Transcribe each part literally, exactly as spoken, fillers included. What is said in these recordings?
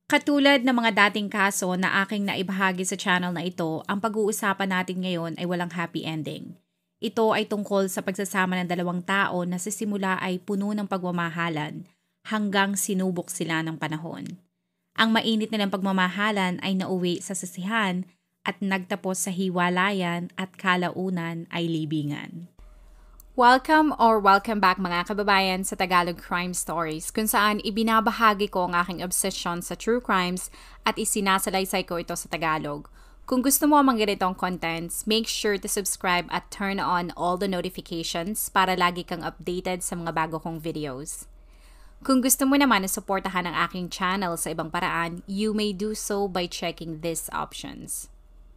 Katulad ng mga dating kaso na aking naibahagi sa channel na ito, ang pag-uusapan natin ngayon ay walang happy ending. Ito ay tungkol sa pagsasama ng dalawang tao na sa simula ay puno ng pagmamahalan hanggang sinubok sila ng panahon. Ang mainit nilang pagmamahalan ay nauwi sa sasihan at nagtapos sa hiwalayan at kalaunan ay libingan. Welcome or welcome back mga kababayan sa Tagalog Crime Stories, kung saan ibinabahagi ko ang aking obsession sa true crimes at isinasalaysay ko ito sa Tagalog. Kung gusto mo ang mga ganitong contents, make sure to subscribe at turn on all the notifications para lagi kang updated sa mga bago kong videos. Kung gusto mo naman na suportahan ang aking channel sa ibang paraan, you may do so by checking these options.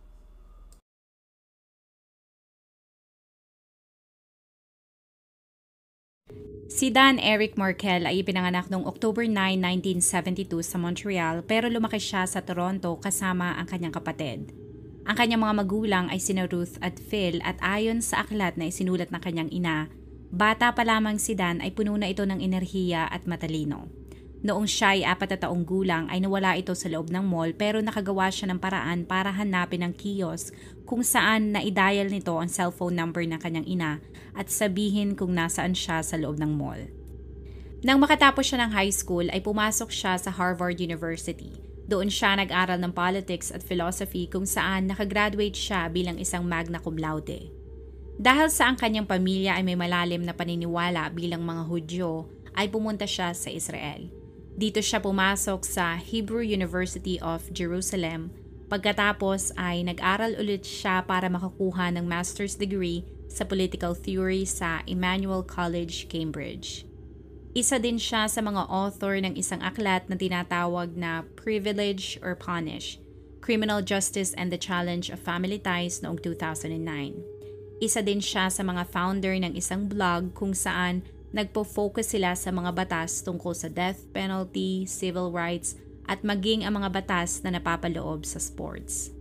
Si Dan Eric Markel ay ipinanganak noong October nine, nineteen seventy-two sa Montreal, pero lumaki siya sa Toronto kasama ang kanyang kapatid. Ang kanyang mga magulang ay sina Ruth at Phil, at ayon sa aklat na isinulat ng kanyang ina, bata pa lamang si Dan ay puno na ito ng enerhiya at matalino. Noong siya ay apat na taong gulang ay nawala ito sa loob ng mall, pero nakagawa siya ng paraan para hanapin ang kiosk kung saan na-dial nito ang cellphone number ng kanyang ina at sabihin kung nasaan siya sa loob ng mall. Nang makatapos siya ng high school ay pumasok siya sa Harvard University. Doon siya nag-aral ng politics at philosophy, kung saan nakagraduate siya bilang isang magna cum laude. Dahil sa ang kanyang pamilya ay may malalim na paniniwala bilang mga Hudyo, ay pumunta siya sa Israel. Dito siya pumasok sa Hebrew University of Jerusalem. Pagkatapos ay nag-aral ulit siya para makakuha ng master's degree sa political theory sa Emmanuel College, Cambridge. Isa din siya sa mga author ng isang aklat na tinatawag na Privilege or Punish, Criminal Justice and the Challenge of Family Ties noong two thousand nine. Isa din siya sa mga founder ng isang blog kung saan nagpo-focus sila sa mga batas tungkol sa death penalty, civil rights, at maging ang mga batas na napapaloob sa sports.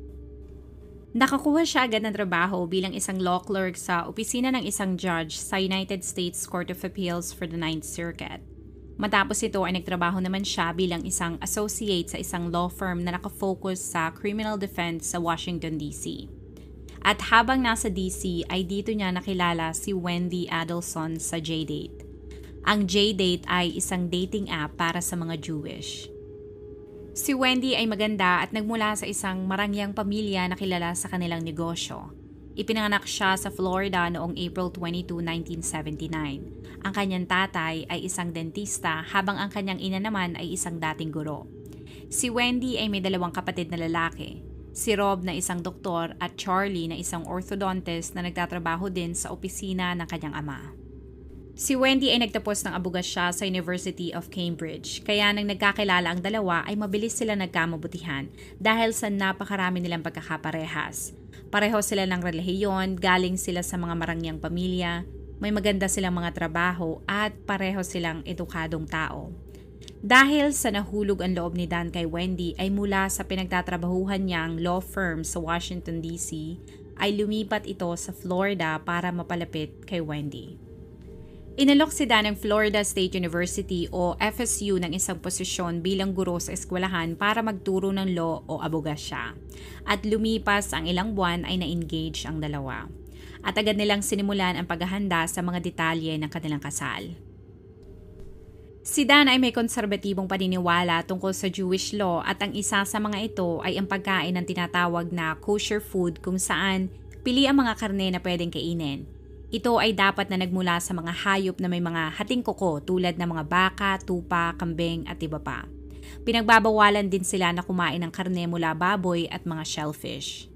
Nakakuha siya agad ng trabaho bilang isang law clerk sa opisina ng isang judge sa United States Court of Appeals for the Ninth Circuit. Matapos ito ay nagtrabaho naman siya bilang isang associate sa isang law firm na nakafocus sa criminal defense sa Washington, D C. At habang nasa D C ay dito niya nakilala si Wendy Adelson sa J-Date. Ang J-Date ay isang dating app para sa mga Jewish. Si Wendy ay maganda at nagmula sa isang marangyang pamilya na kilala sa kanilang negosyo. Ipinanganak siya sa Florida noong April twenty-second, nineteen seventy-nine. Ang kanyang tatay ay isang dentista habang ang kanyang ina naman ay isang dating guro. Si Wendy ay may dalawang kapatid na lalaki. Si Rob na isang doktor at Charlie na isang orthodontist na nagtatrabaho din sa opisina ng kanyang ama. Si Wendy ay nagtapos ng abogasya sa University of Cambridge, kaya nang nagkakilala ang dalawa ay mabilis sila nagkamabutihan dahil sa napakarami nilang pagkakaparehas. Pareho sila ng relihiyon, galing sila sa mga marangyang pamilya, may maganda silang mga trabaho at pareho silang edukadong tao. Dahil sa nahulog ang loob ni Dan kay Wendy ay mula sa pinagtatrabahuhan niyang law firm sa Washington, D C, ay lumipat ito sa Florida para mapalapit kay Wendy. Inalok si Dan ng Florida State University o F S U ng isang posisyon bilang guro sa eskwelahan para magturo ng law o abogasya. At lumipas ang ilang buwan ay na-engage ang dalawa. At agad nilang sinimulan ang paghahanda sa mga detalye ng kanilang kasal. Si Dan ay may konserbatibong paniniwala tungkol sa Jewish law at ang isa sa mga ito ay ang pagkain ng tinatawag na kosher food, kung saan pili ang mga karne na pwedeng kainin. Ito ay dapat na nagmula sa mga hayop na may mga hating kuko tulad ng mga baka, tupa, kambing at iba pa. Pinagbabawalan din sila na kumain ng karne mula baboy at mga shellfish.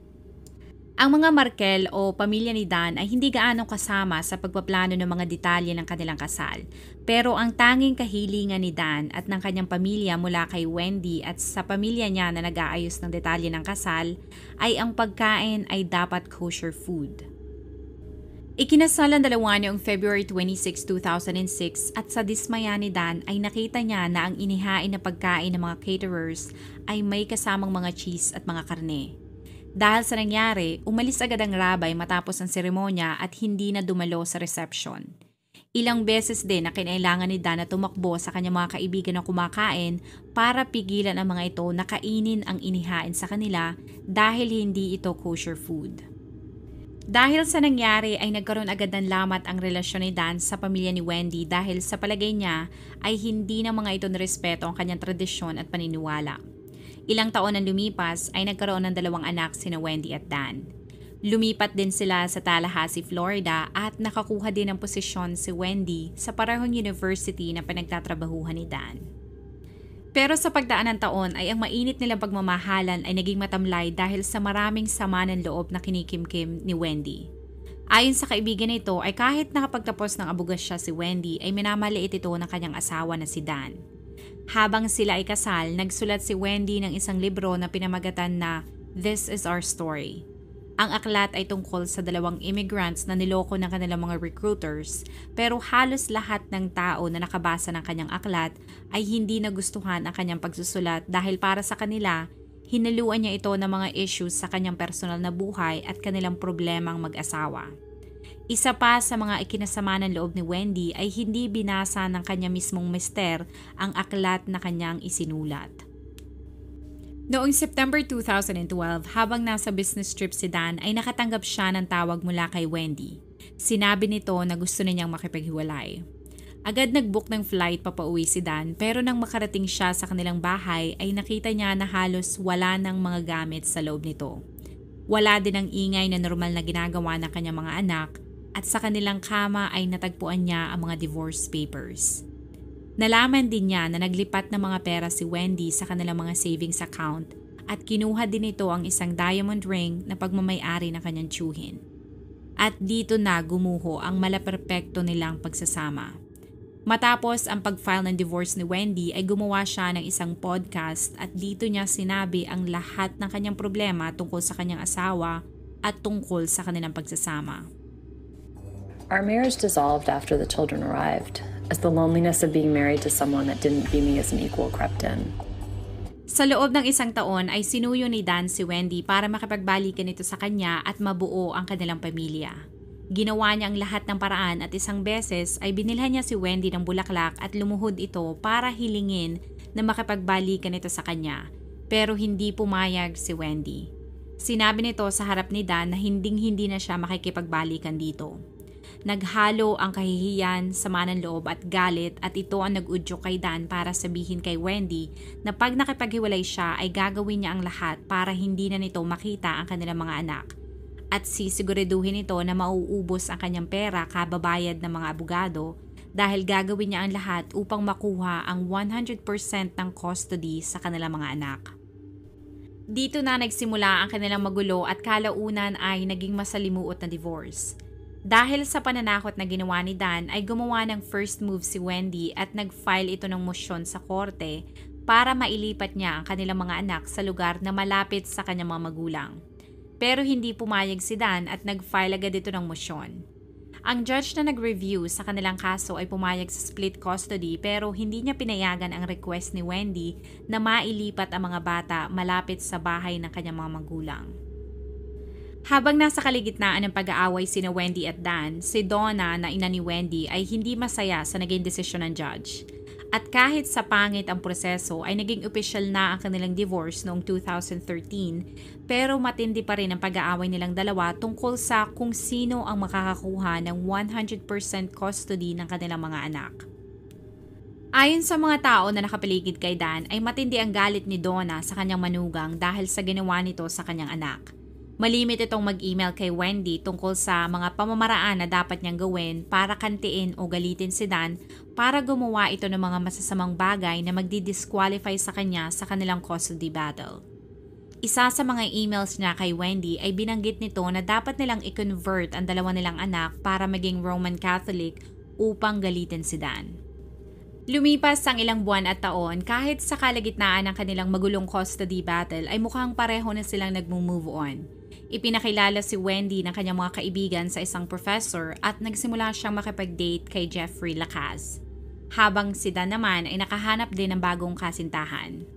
Ang mga Markel o pamilya ni Dan ay hindi gaano kasama sa pagpaplano ng mga detalye ng kanilang kasal. Pero ang tanging kahilingan ni Dan at ng kanyang pamilya mula kay Wendy at sa pamilya niya na nag-aayos ng detalye ng kasal ay ang pagkain ay dapat kosher food. Ikinasal ang dalawa noong February twenty-sixth, two thousand six at sa dismaya ni Dan ay nakita niya na ang inihain na pagkain ng mga caterers ay may kasamang mga cheese at mga karne. Dahil sa nangyari, umalis agad ang rabay matapos ang seremonya at hindi na dumalo sa reception. Ilang beses din na kinailangan ni Dan na tumakbo sa kanyang mga kaibigan na kumakain para pigilan ang mga ito na kainin ang inihain sa kanila dahil hindi ito kosher food. Dahil sa nangyari ay nagkaroon agad ng lamat ang relasyon ni Dan sa pamilya ni Wendy dahil sa palagay niya ay hindi ng mga ito nirespeto ang kanyang tradisyon at paniniwala. Ilang taon ang lumipas ay nagkaroon ng dalawang anak sina Wendy at Dan. Lumipat din sila sa Tallahassee, Florida at nakakuha din ng posisyon si Wendy sa parehong university na pinagtatrabahuhan ni Dan. Pero sa pagdaan ng taon ay ang mainit nilang pagmamahalan ay naging matamlay dahil sa maraming sama ng loob na kinikimkim ni Wendy. Ayon sa kaibigan nito ay kahit nakapagtapos ng abogasya si Wendy ay minamaliit ito ng kanyang asawa na si Dan. Habang sila ay kasal, nagsulat si Wendy ng isang libro na pinamagatan na This is Our Story. Ang aklat ay tungkol sa dalawang immigrants na niloko ng kanilang mga recruiters pero halos lahat ng tao na nakabasa ng kanyang aklat ay hindi nagustuhan ang kanyang pagsusulat dahil para sa kanila, hinaluan niya ito ng mga issues sa kanyang personal na buhay at kanilang problemang mag-asawa. Isa pa sa mga ikinasama ng loob ni Wendy ay hindi binasa ng kanya mismong mister ang aklat na kanyang isinulat. Noong September two thousand twelve, habang nasa business trip si Dan ay nakatanggap siya ng tawag mula kay Wendy. Sinabi nito na gusto niyang makipaghiwalay. Agad nag-book ng flight papauwi si Dan pero nang makarating siya sa kanilang bahay ay nakita niya na halos wala ng mga gamit sa loob nito. Wala din ang ingay na normal na ginagawa ng kanyang mga anak at sa kanilang kama ay natagpuan niya ang mga divorce papers. Nalaman din niya na naglipat ng mga pera si Wendy sa kanilang mga savings account at kinuha din ito ang isang diamond ring na pagmamayari ng kanyang tiyuhin. At dito na gumuho ang malaperpekto nilang pagsasama. Matapos ang pag-file ng divorce ni Wendy ay gumawa siya ng isang podcast at dito niya sinabi ang lahat ng kanyang problema tungkol sa kanyang asawa at tungkol sa kanilang pagsasama. Our marriage dissolved after the children arrived, as the loneliness of being married to someone that didn't view me as an equal crept in. Sa loob ng isang taon ay sinuyo ni Dan si Wendy para makipagbalikan ito sa kanya at mabuo ang kanilang pamilya. Ginawa niya ang lahat ng paraan at isang beses ay binilhan niya si Wendy ng bulaklak at lumuhod ito para hilingin na makipagbalikan ito sa kanya. Pero hindi pumayag si Wendy. Sinabi nito sa harap ni Dan na hinding-hindi na siya makikipagbalikan dito. Naghalo ang kahihiyan, sama ng loob at galit at ito ang nag-udyok kay Dan para sabihin kay Wendy na pag nakipaghiwalay siya ay gagawin niya ang lahat para hindi na nito makita ang kanilang mga anak. At sisiguraduhin ito na mauubos ang kanyang pera kababayad ng mga abogado dahil gagawin niya ang lahat upang makuha ang one hundred percent ng custody sa kanilang mga anak. Dito na nagsimula ang kanilang magulo at kalaunan ay naging masalimuot na divorce. Dahil sa pananakot na ginawa ni Dan ay gumawa ng first move si Wendy at nag-file ito ng mosyon sa korte para mailipat niya ang kanilang mga anak sa lugar na malapit sa kanyang mga magulang. Pero hindi pumayag si Dan at nag-file agad ito ng mosyon. Ang judge na nag-review sa kanilang kaso ay pumayag sa split custody pero hindi niya pinayagan ang request ni Wendy na mailipat ang mga bata malapit sa bahay ng kanyang mga magulang. Habang nasa kaligitnaan ng pag-aaway sina Wendy at Dan, si Donna na ina ni Wendy ay hindi masaya sa naging desisyon ng judge. At kahit sa pangit ang proseso ay naging opisyal na ang kanilang divorce noong two thousand thirteen pero matindi pa rin ang pag-aaway nilang dalawa tungkol sa kung sino ang makakakuha ng one hundred percent custody ng kanilang mga anak. Ayon sa mga tao na nakapaligid kay Dan ay matindi ang galit ni Donna sa kanyang manugang dahil sa ginawa nito sa kanyang anak. Malimit itong mag-email kay Wendy tungkol sa mga pamamaraan na dapat niyang gawin para kantiin o galitin si Dan para gumawa ito ng mga masasamang bagay na magdi-disqualify sa kanya sa kanilang custody battle. Isa sa mga emails niya kay Wendy ay binanggit nito na dapat nilang i-convert ang dalawa nilang anak para maging Roman Catholic upang galitin si Dan. Lumipas ang ilang buwan at taon kahit sa kalagitnaan ng kanilang magulong custody battle ay mukhang pareho na silang nag-move on. Ipinakilala si Wendy ng kanyang mga kaibigan sa isang professor at nagsimula siyang makipag-date kay Jeffrey Lacaze. Habang si Dan naman ay nakahanap din ng bagong kasintahan.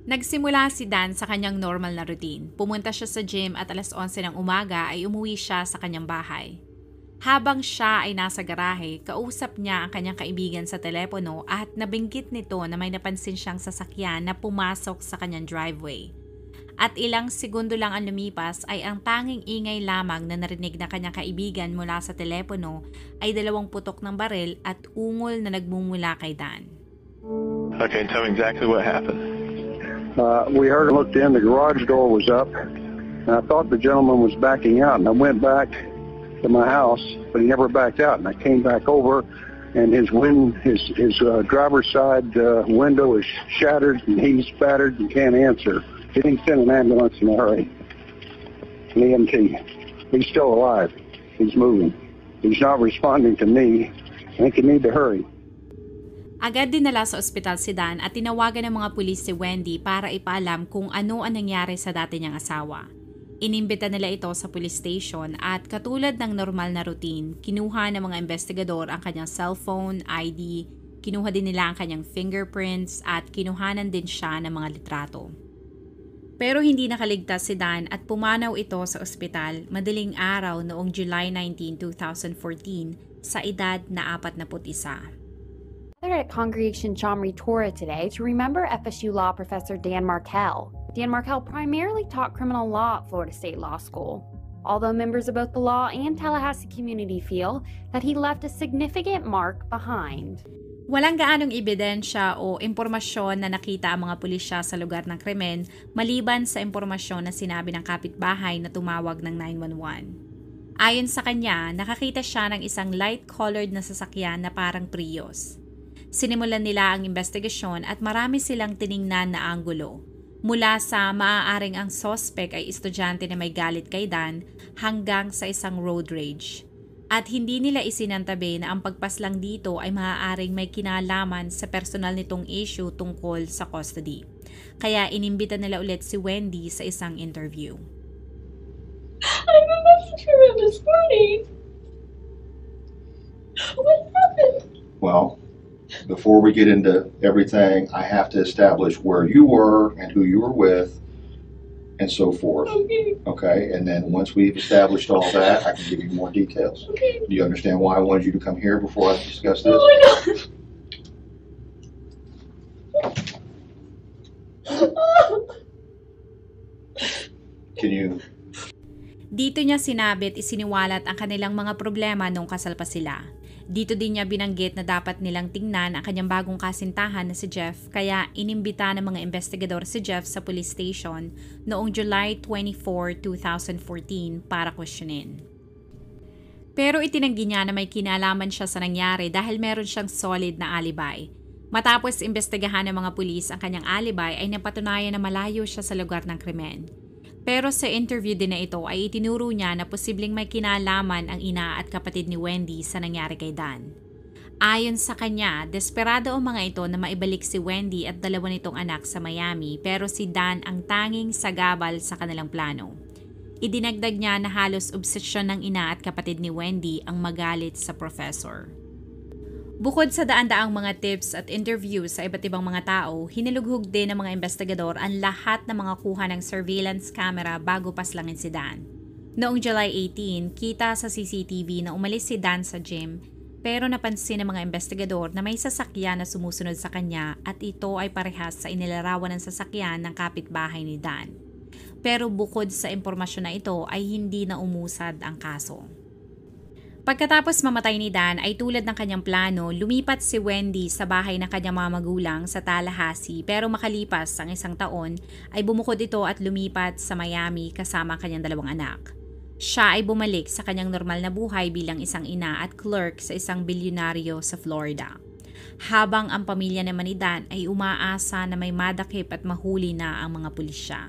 Nagsimula si Dan sa kanyang normal na routine. Pumunta siya sa gym at alas onse ng umaga ay umuwi siya sa kanyang bahay. Habang siya ay nasa garahe, kausap niya ang kanyang kaibigan sa telepono at nabinggit nito na may napansin siyang sasakyan na pumasok sa kanyang driveway. At ilang segundo lang ang lumipas ay ang tanging ingay lamang na narinig na kanyang kaibigan mula sa telepono ay dalawang putok ng baril at ungol na nagmumula kay Dan. Okay, tell me exactly what happened. Uh, we heard and looked in, the garage door was up, and I thought the gentleman was backing out, and I went back to my house, but he never backed out, and I came back over, and his wind, his his uh, driver's side uh, window is shattered, and he's battered and can't answer. He didn't send an ambulance in a hurry. An E M T. He's still alive. He's moving. He's not responding to me. I think you need to hurry. Agad dinala sa ospital si Dan at tinawagan ng mga pulis si Wendy para ipaalam kung ano ang nangyari sa dati niyang asawa. Inimbita nila ito sa police station at katulad ng normal na routine, kinuha ng mga investigador ang kanyang cellphone, I D, kinuha din nila ang kanyang fingerprints at kinuhanan din siya ng mga litrato. Pero hindi nakaligtas si Dan at pumanaw ito sa ospital madaling araw noong July nineteenth, twenty fourteen sa edad na forty-one. Gathered at Congregation Chomri Torah today to remember F S U law professor Dan Markel. Dan Markel primarily taught criminal law at Florida State Law School. Although members of both the law and Tallahassee community feel that he left a significant mark behind. Walang gaanong ebidensya o impormasyon na nakita ang mga pulisya sa lugar ng krimen maliban sa impormasyon na sinabi ng kapitbahay na tumawag ng nine one one. Ayon sa kanya, nakakita siya ng isang light-colored na sasakyan na parang Prius. Sinimulan nila ang investigasyon at marami silang tiningnan na anggulo. Mula sa maaaring ang suspect ay estudyante na may galit kay Dan hanggang sa isang road rage. At hindi nila isinantabi na ang pagpaslang dito ay maaaring may kinalaman sa personal nitong issue tungkol sa custody. Kaya inimbita nila ulit si Wendy sa isang interview. I'm a messenger of this morning. What happened? Well, before we get into everything, I have to establish where you were and who you were with and so forth. Okay. Okay, and then once we've established all that, I can give you more details. Okay. Do you understand why I wanted you to come here before I discuss this? Oh my God. Can you... Dito niya sinabit isiniwalat ang kanilang mga problema nung kasal pa sila. Dito din niya binanggit na dapat nilang tingnan ang kanyang bagong kasintahan na si Jeff kaya inimbita ng mga investigador si Jeff sa police station noong July twenty-fourth, twenty fourteen para questionin. Pero itinanggi niya na may kinalaman siya sa nangyari dahil meron siyang solid na alibi. Matapos imbestigahan ng mga pulis ang kanyang alibi ay napatunayan na malayo siya sa lugar ng krimen. Pero sa interview din na ito ay itinuro niya na posibleng may kinalaman ang ina at kapatid ni Wendy sa nangyari kay Dan. Ayon sa kanya, desperado ang mga ito na maibalik si Wendy at dalawa nitong anak sa Miami pero si Dan ang tanging sagabal sa kanilang plano. Idinagdag niya na halos obsesyon ng ina at kapatid ni Wendy ang magalit sa professor. Bukod sa daan-daang mga tips at interviews sa iba't ibang mga tao, hinilughog din ng mga investigador ang lahat ng mga kuha ng surveillance camera bago paslangin si Dan. Noong July eighteenth, kita sa C C T V na umalis si Dan sa gym pero napansin ng mga investigador na may sasakyan na sumusunod sa kanya at ito ay parehas sa inilarawan ng sasakyan ng kapitbahay ni Dan. Pero bukod sa impormasyon na ito ay hindi na umusad ang kaso. Pagkatapos mamatay ni Dan ay tulad ng kanyang plano, lumipat si Wendy sa bahay ng kanyang mga magulang sa Tallahassee pero makalipas ang isang taon ay bumukod ito at lumipat sa Miami kasama ang kanyang dalawang anak. Siya ay bumalik sa kanyang normal na buhay bilang isang ina at clerk sa isang bilyonaryo sa Florida. Habang ang pamilya naman ni Dan ay umaasa na may madakip at mahuli na ang mga pulisya.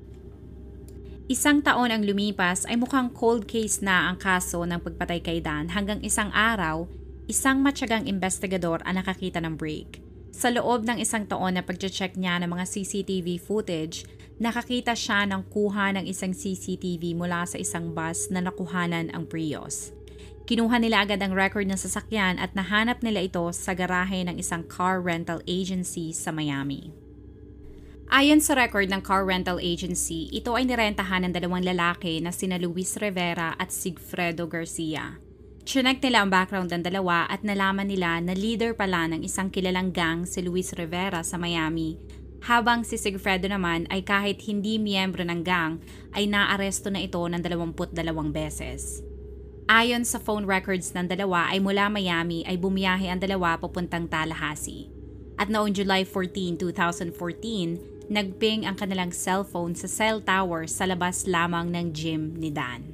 Isang taon ang lumipas ay mukhang cold case na ang kaso ng pagpatay kay Dan hanggang isang araw, isang matyagang investigador ang nakakita ng break. Sa loob ng isang taon na pag-check niya ng mga C C T V footage, nakakita siya ng kuha ng isang C C T V mula sa isang bus na nakuhanan ang Prius. Kinuha nila agad ang record ng sasakyan at nahanap nila ito sa garahe ng isang car rental agency sa Miami. Ayon sa record ng car rental agency, ito ay nirentahan ng dalawang lalaki na sina Luis Rivera at Sigfredo Garcia. Chinek nila ang background ng dalawa at nalaman nila na leader pala ng isang kilalang gang si Luis Rivera sa Miami, habang si Sigfredo naman ay kahit hindi miyembro ng gang ay naaresto na ito ng dalawampu't dalawang beses. Ayon sa phone records ng dalawa ay mula Miami ay bumiyahe ang dalawa papuntang Tallahassee. At noong July fourteenth, twenty fourteen, nagping ang kanilang cellphone sa cell tower sa labas lamang ng gym ni Dan.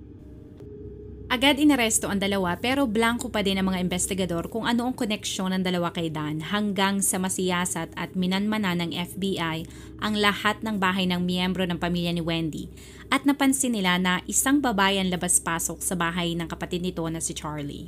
Agad inaresto ang dalawa pero blanco pa din ang mga investigador kung ano ang koneksyon ng dalawa kay Dan hanggang sa masiyasat at minanmana ng F B I ang lahat ng bahay ng miyembro ng pamilya ni Wendy at napansin nila na isang babae ang labas-pasok sa bahay ng kapatid nito na si Charlie.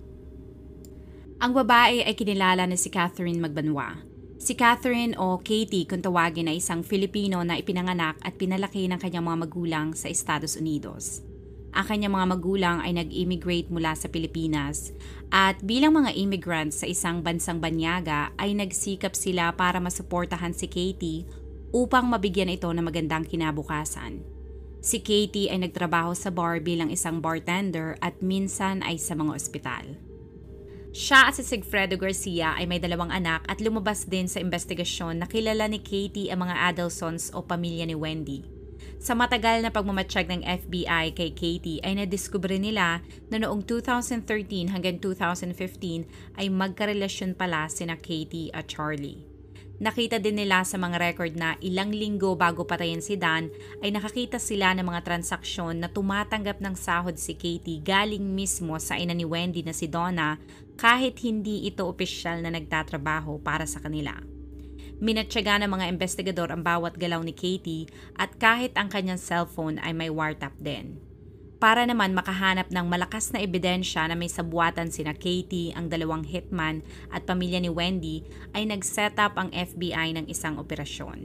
Ang babae ay kinilala na si Catherine Magbanwa. Si Catherine o Katie kung tawagin ay isang Filipino na ipinanganak at pinalaki ng kanyang mga magulang sa Estados Unidos. Ang kanyang mga magulang ay nag-immigrate mula sa Pilipinas at bilang mga immigrants sa isang bansang banyaga ay nagsikap sila para masuportahan si Katie upang mabigyan ito ng magandang kinabukasan. Si Katie ay nagtrabaho sa bar bilang isang bartender at minsan ay sa mga ospital. Siya at si Sigfredo Garcia ay may dalawang anak at lumabas din sa investigasyon na kilala ni Katie ang mga Adelsons o pamilya ni Wendy. Sa matagal na pagmamatsyag ng F B I kay Katie ay nadiskubre nila na noong two thousand thirteen hanggang two thousand fifteen ay magkarelasyon pala sina Katie at Charlie. Nakita din nila sa mga record na ilang linggo bago patayin si Dan ay nakakita sila ng mga transaksyon na tumatanggap ng sahod si Katie galing mismo sa ina ni Wendy na si Donna kahit hindi ito opisyal na nagtatrabaho para sa kanila. Minatyaga ng mga investigador ang bawat galaw ni Katie at kahit ang kanyang cellphone ay may wiretap din. Para naman makahanap ng malakas na ebidensya na may sabwatan sina Katie, ang dalawang hitman at pamilya ni Wendy ay nag-set up ang F B I ng isang operasyon.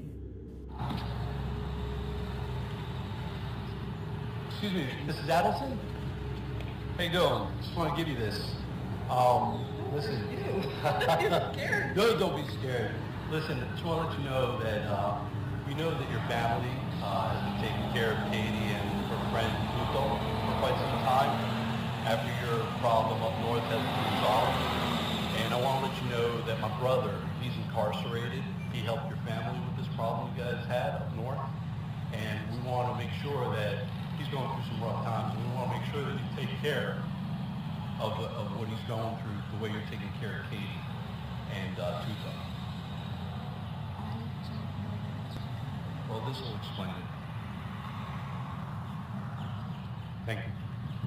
Excuse me, Missus Adelson? How you doing? Just want to give you this. Um, listen. You're scared. No, don't be scared. Listen, I just want to let you know that uh, we know that your family uh, has been taking care of Katie and her friend Pluto for quite some time after your problem up north has been resolved. And I want to let you know that my brother, he's incarcerated. He helped your family with this problem you guys had up north. And we want to make sure that he's going through some rough times. And we want to make sure that you take care of, the, of what he's going through the way you're taking care of Katie and uh, Tuto. Well, this will explain it. Thank you.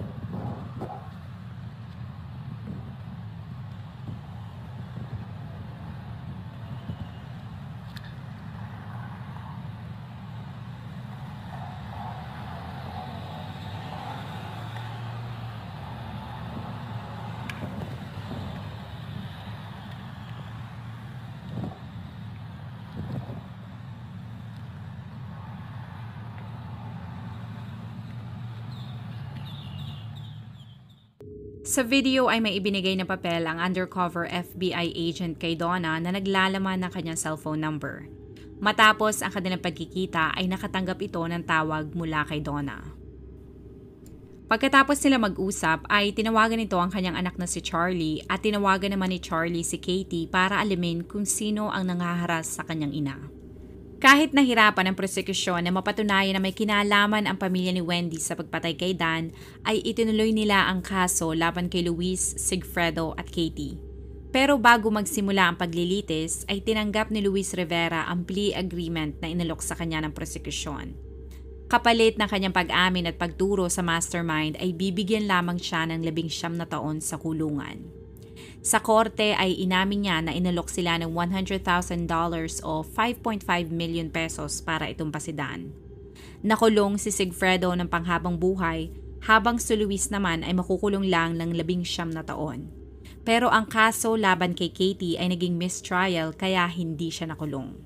Sa video ay may ibinigay na papel ang undercover F B I agent kay Donna na naglalaman ng kanyang cellphone number. Matapos ang kanilang pagkikita ay nakatanggap ito ng tawag mula kay Donna. Pagkatapos sila mag-usap ay tinawagan nito ang kanyang anak na si Charlie at tinawagan naman ni Charlie si Katie para alamin kung sino ang nangaharas sa kanyang ina. Kahit nahirapan ang prosekusyon na mapatunayan na may kinalaman ang pamilya ni Wendy sa pagpatay kay Dan, ay itinuloy nila ang kaso laban kay Luis, Sigfredo at Katie. Pero bago magsimula ang paglilitis, ay tinanggap ni Luis Rivera ang plea agreement na inalok sa kanya ng prosekusyon. Kapalit ng kanyang pag-amin at pagturo sa mastermind ay bibigyan lamang siya ng labing siyam na taon sa kulungan. Sa korte ay inamin niya na inalok sila ng one hundred thousand dollars o five point five million pesos para itong pasidan. Nakulong si Sigfredo ng panghabang buhay habang si Luis naman ay makukulong lang ng labing siyam na taon. Pero ang kaso laban kay Katie ay naging mistrial kaya hindi siya nakulong.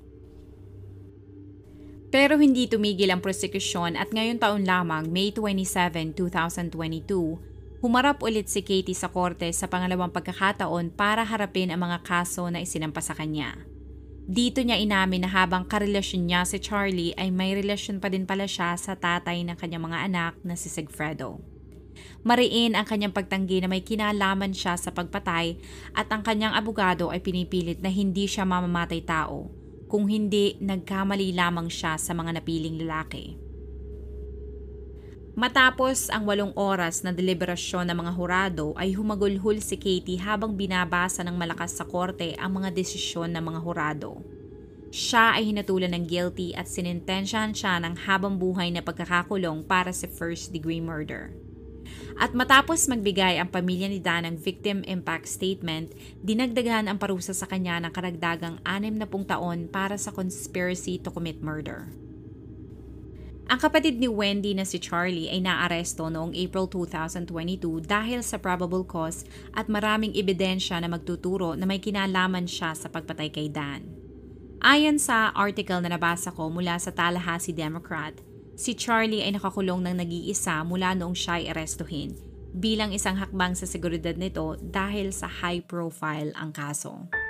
Pero hindi tumigil ang prosekusyon at ngayon taon lamang, May twenty-seventh, twenty twenty-two, humarap ulit si Katie sa korte sa pangalawang pagkakataon para harapin ang mga kaso na isinampa sa kanya. Dito niya inamin na habang karelasyon niya si Charlie ay may relasyon pa din pala siya sa tatay ng kanyang mga anak na si Sigfredo. Mariin ang kanyang pagtanggi na may kinalaman siya sa pagpatay at ang kanyang abogado ay pinipilit na hindi siya mamamatay tao, kung hindi nagkamali lamang siya sa mga napiling lalaki. Matapos ang walong oras na deliberasyon ng mga hurado ay humagulhol si Katie habang binabasa ng malakas sa korte ang mga desisyon ng mga hurado. Siya ay hinatulan ng guilty at sinintensyahan siya ng habang buhay na pagkakakulong para sa first degree murder. At matapos magbigay ang pamilya ni Dan ng victim impact statement, dinagdagan ang parusa sa kanya ng karagdagang anim na pung taon para sa conspiracy to commit murder. Ang kapatid ni Wendy na si Charlie ay naaresto noong April two thousand twenty-two dahil sa probable cause at maraming ebidensya na magtuturo na may kinalaman siya sa pagpatay kay Dan. Ayon sa article na nabasa ko mula sa Tallahassee Democrat, si Charlie ay nakakulong ng nag-iisa mula noong siya ay arestuhin, bilang isang hakbang sa seguridad nito dahil sa high profile ang kaso.